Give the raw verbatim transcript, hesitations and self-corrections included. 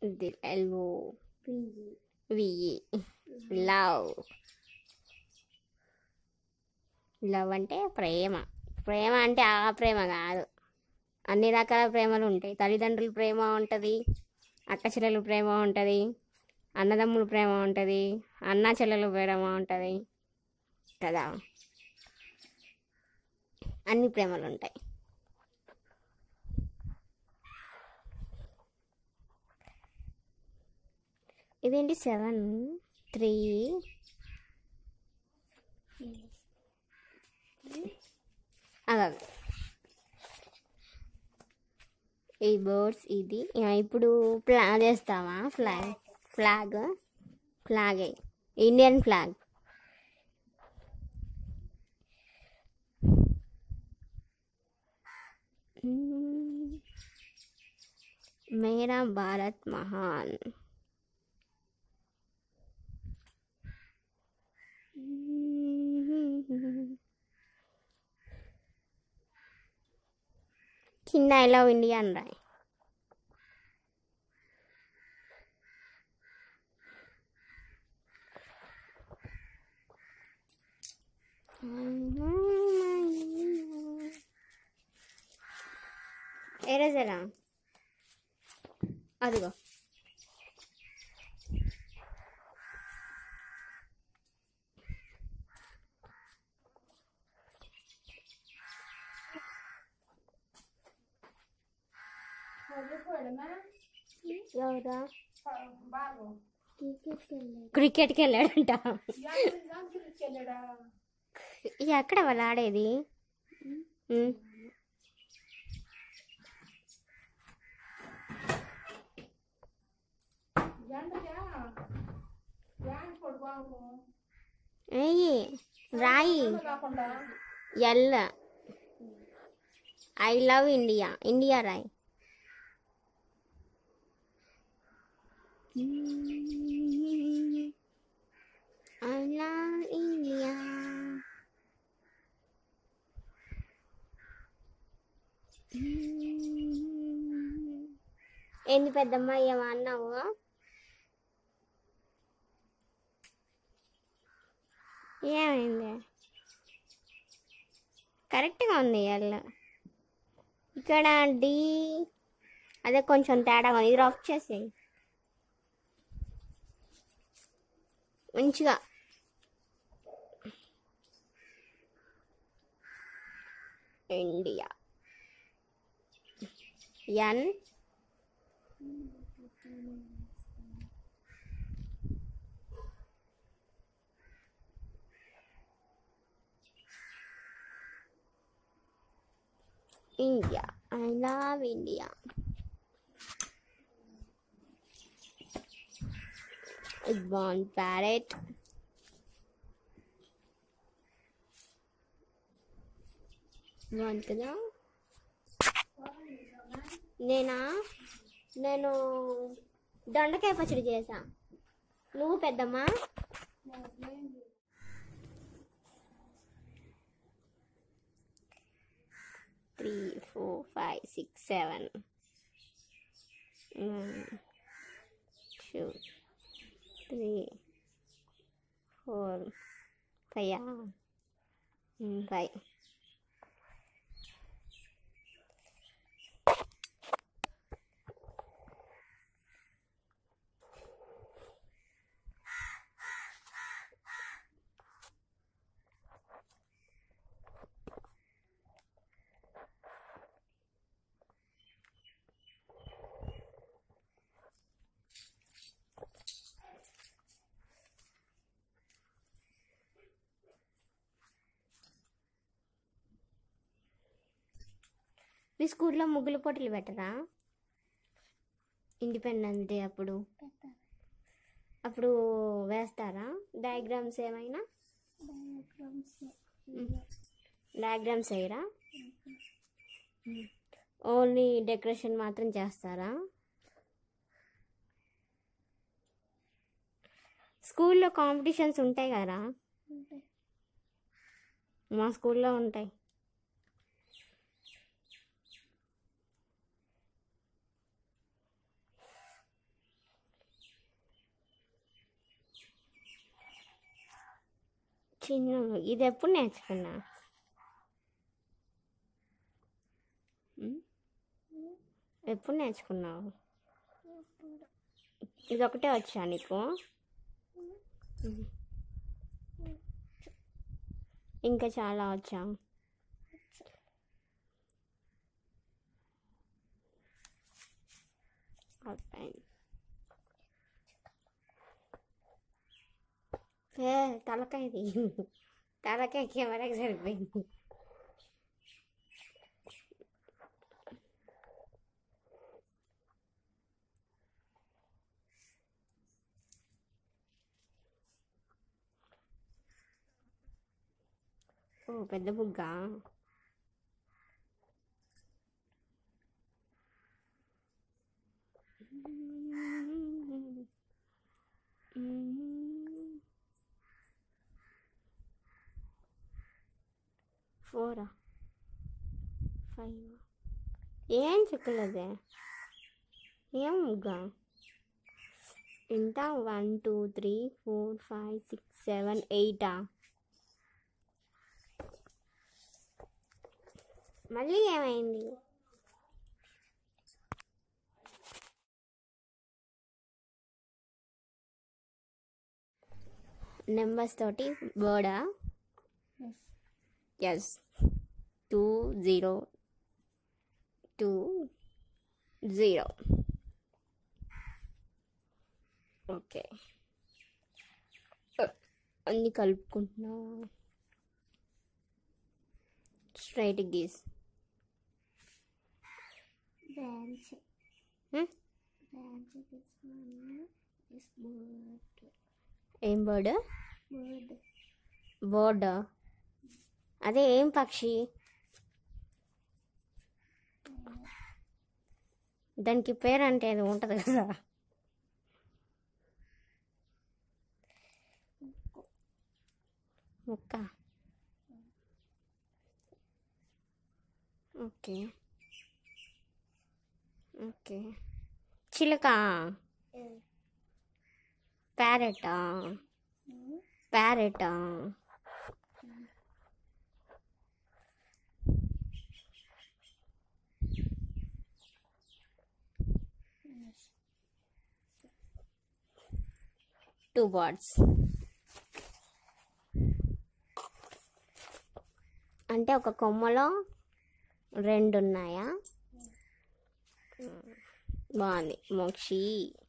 LO VE love. Love అంటే ప్రేమ. ప్రేమ అంటే ఆ ప్రేమ కాదు, అన్ని రకాల ప్రేమలు ఉంటాయి. తల్లిదండ్రుల ప్రేమ ఉంటుంది, అక్క చెల్లెల ప్రేమ ఉంటుంది, అన్నదమ్ముల ప్రేమ ఉంటుంది, అన్న చెల్లెల ప్రేమ ఉంటుంది కదా. అన్ని ప్రేమలు ఉంటాయి. ఇదేంటి సెవెన్ త్రీ అదే ఈ బర్డ్స్ ఇది. ఇప్పుడు ప్లాన్ చేస్తావా? Flag flag flag Indian flag. మేరా భారత్ మహాన్. కింద ఐ లవ్ ఇండియా అని రాయి. ఎరేజరా అదిగో. క్రికెట్కి వెళ్ళాడంట. ఎక్కడ వాళ్ళు ఆడేది? ఏయ్ రాయి. ఎల్ ఐ లవ్ ఇండియా. ఇండియా రాయి. I love India. ఏంది పెద్దమ్మ ఏమో అన్నావు? ఏమైంది? కరెక్ట్గా ఉంది ఎల్. ఇక్కడ డి అదే కొంచెం తేడాగా ఉంది. ఇది రఫ్ చేసేయి మంచిగా. ఇండియా ఎన్ ఇండియా. I love India. బాగుంది ప్యారెట్. బాగుంది కదా. నేనా నేను దొండకాయ పచ్చడి చేసా. నువ్వు పెద్దమ్మా? Three four five six seven two three four five five. మీ స్కూల్లో ముగ్గుల పోటీలు పెట్టరా? ఇండిపెండెన్స్ డే అప్పుడు అప్పుడు వేస్తారా డయాగ్రామ్స్? ఏమైనా డయాగ్రామ్స్ వేయరా? ఓన్లీ డెకరేషన్ మాత్రం చేస్తారా? స్కూల్లో కాంపిటీషన్స్ ఉంటాయి కదా? మా స్కూల్లో ఉంటాయి. చిన్న ఇది ఎప్పుడు నేర్చుకున్నా? ఎప్పుడు నేర్చుకున్నావు? ఇది ఒకటే వచ్చా నీకు? ఇంకా చాలా వచ్చా? తలకాయది తలకాయ కెమెరాకి సరిపోయింది. ఓ పెద్ద బుగ్గ. ఫోరా ఫైవ్ ఏం చెక్కలేదే. ఏం ముగ్గ? ఇంత one two three four five six seven ఎయిటా? మళ్ళీ ఏమైంది? నెంబర్స్ తోటి బర్డా? Yes. Two zero two zero. Okay, అన్నీ కలుపుకుంటున్నా. స్ట్రైట్ గీస్. ఏం బర్డ్? బర్డ్ అదే ఏం పక్షి? దానికి పేరు అంటే అది ఉంటుంది కదా. ముక్క. Okay okay. చిలుక. ప్యారెటా? ప్యారెటా? టూ బర్డ్స్ అంటే ఒక కొమ్మలో రెండు ఉన్నాయా? బాగుంది. మోక్షి.